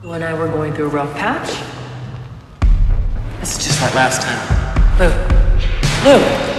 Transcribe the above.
You and I were going through a rough patch. It's just like last time. Luke. Luke!